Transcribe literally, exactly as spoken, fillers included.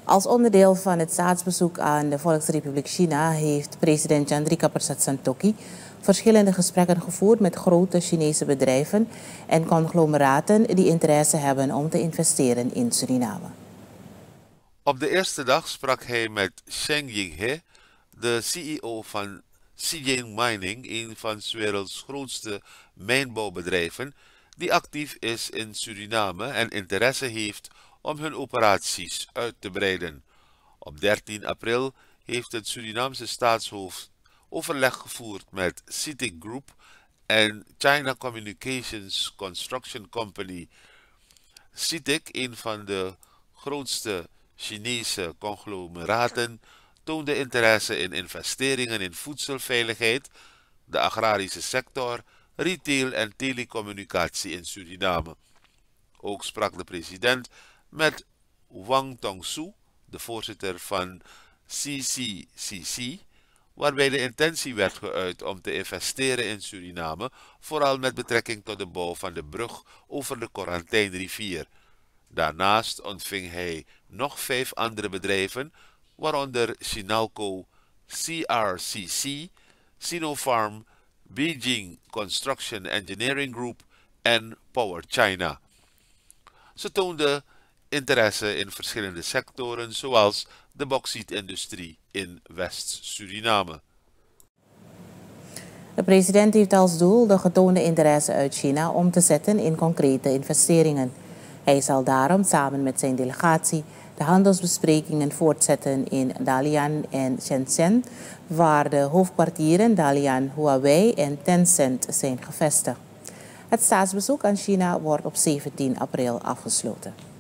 Als onderdeel van het staatsbezoek aan de Volksrepubliek China heeft president Chandrika Persat Santokhi verschillende gesprekken gevoerd met grote Chinese bedrijven en conglomeraten die interesse hebben om te investeren in Suriname. Op de eerste dag sprak hij met Sheng Yinghe, de C E O van Zijin Mining, een van 's werelds grootste mijnbouwbedrijven, die actief is in Suriname en interesse heeft om hun operaties uit te breiden. Op dertien april heeft het Surinaamse staatshoofd overleg gevoerd met CITIC Group en China Communications Construction Company. CITIC, een van de grootste Chinese conglomeraten, toonde interesse in investeringen in voedselveiligheid, de agrarische sector, retail en telecommunicatie in Suriname. Ook sprak de president met Wang Tongsu, de voorzitter van C C C C, waarbij de intentie werd geuit om te investeren in Suriname, vooral met betrekking tot de bouw van de brug over de Korantijnrivier. Daarnaast ontving hij nog vijf andere bedrijven, waaronder Sinalco, C R C C, Sinopharm, Beijing Construction Engineering Group en Power China. Ze toonden interesse in verschillende sectoren, zoals de bauxietindustrie in West-Suriname. De president heeft als doel de getoonde interesse uit China om te zetten in concrete investeringen. Hij zal daarom samen met zijn delegatie de handelsbesprekingen voortzetten in Dalian en Shenzhen, waar de hoofdkwartieren Dalian, Huawei en Tencent zijn gevestigd. Het staatsbezoek aan China wordt op zeventien april afgesloten.